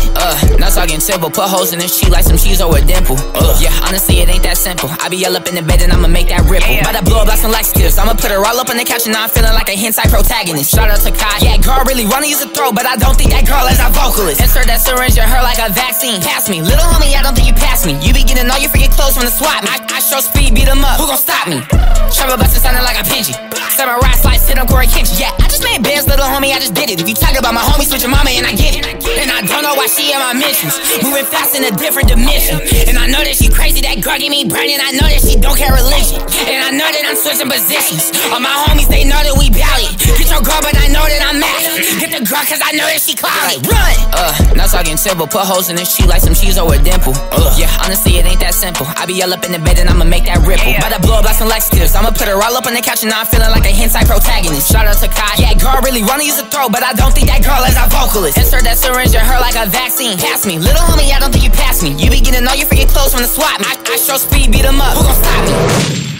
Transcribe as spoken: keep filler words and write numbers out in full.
Uh, not talking simple. Put holes in this cheek like some cheese or a dimple. Uh, yeah, honestly, it ain't that simple. I be all up in the bed and I'ma make that ripple. Yeah. But I blow up like some laxatives. I'ma put her all up on the couch and now I'm feeling like a hentai protagonist. Shout out to Kai. Yeah, girl really wanna use a throw, but I don't think that girl is a vocalist. Insert that syringe in her like a vaccine. Pass me, little homie, I don't think you pass me. You be getting all your freaking clothes from the swap. I, I show speed, beat 'em up. Who gon' stop me? Travel bustin' sounding like a Pinji. Samurai slice, hit 'em Corey Kimchi. Yeah, I just made bands, little homie, I just did it. If you talk about my homie, switch your mama and I get it. And I don't know why she in my mentions. Moving fast in a different dimension. And I know that she crazy, that girl get me burning. I know that she don't care religion. And I know that I'm switching positions. All my homies, they know that we bout it. Get your girl, but I know that I'm mad. Get the girl, cause I know that she cloudy. Run! Uh, not talking simple. Put holes in this cheek like some cheese or a dimple. Uh, yeah, honestly, it ain't that simple. I be all up in the bed and I'ma make that ripple. Yeah. But I blow up like some laxatives. I'ma put her all up on the couch and now I'm feeling like a hentai protagonist. Shout out to Kai. Yeah, girl really wanna use a throw, but I don't think that girl is a vocalist. Insert that syringe in her like a vaccine. Pass me, little homie, I don't think you pass me. You be getting all your freaking clothes from the swap. I, I show speed, beat 'em up. Who gon' stop me?